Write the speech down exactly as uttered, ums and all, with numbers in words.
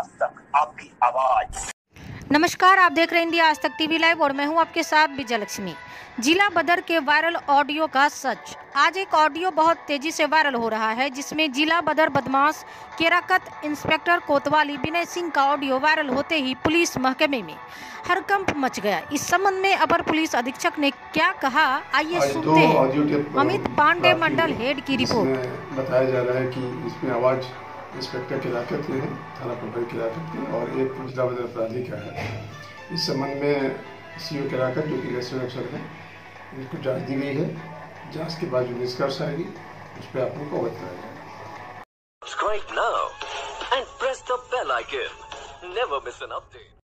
आज तक आपकी आवाज। नमस्कार, आप देख रहे हैं इंडिया आज तक टीवी लाइव और मैं हूं आपके साथ विजय लक्ष्मी। जिला बदर के वायरल ऑडियो का सच। आज एक ऑडियो बहुत तेजी से वायरल हो रहा है जिसमें जिला बदर बदमाश केराकत इंस्पेक्टर कोतवाली विनय सिंह का ऑडियो वायरल होते ही पुलिस महकमे में हड़कंप मच गया। इस संबंध में अपर पुलिस अधीक्षक ने क्या कहा, आइए सुनते हैं अमित पांडे, मंडल हेड की रिपोर्ट। बताया जा रहा है कि इसमें आवाज इंस्पेक्टर केराकत की है, थाना प्रभारी केराकत की और एक जिला बदर अपराधी का है। इस संबंध में सीओ केराकत जो कि रेस्टोरेंट अफसर है, इसको जांच दी गई है। जांच के बाद जो निष्कर्ष आएगी उस पर आप लोग को अवगत कराया जाएगा। Subscribe now and press the bell icon. Never miss an update.